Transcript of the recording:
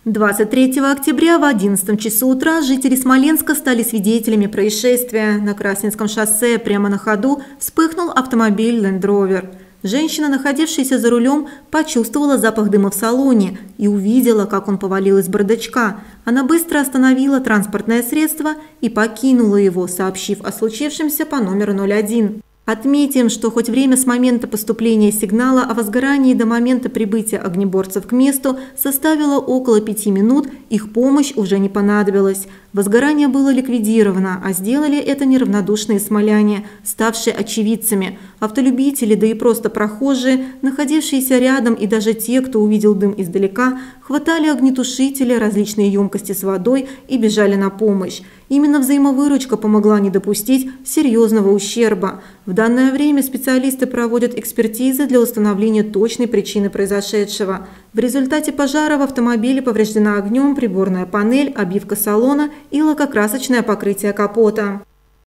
23 октября в 11 часу утра жители Смоленска стали свидетелями происшествия. На Красненском шоссе прямо на ходу вспыхнул автомобиль Land Rover. Женщина, находившаяся за рулем, почувствовала запах дыма в салоне и увидела, как он повалил из бардачка. Она быстро остановила транспортное средство и покинула его, сообщив о случившемся по номеру 01. Отметим, что хоть время с момента поступления сигнала о возгорании до момента прибытия огнеборцев к месту составило около 5 минут, их помощь уже не понадобилась. Возгорание было ликвидировано, а сделали это неравнодушные смоляне, ставшие очевидцами. Автолюбители, да и просто прохожие, находившиеся рядом, и даже те, кто увидел дым издалека, хватали огнетушители, различные емкости с водой и бежали на помощь. Именно взаимовыручка помогла не допустить серьезного ущерба. В данное время специалисты проводят экспертизы для установления точной причины произошедшего. В результате пожара в автомобиле повреждена огнем приборная панель, обивка салона и лакокрасочное покрытие капота.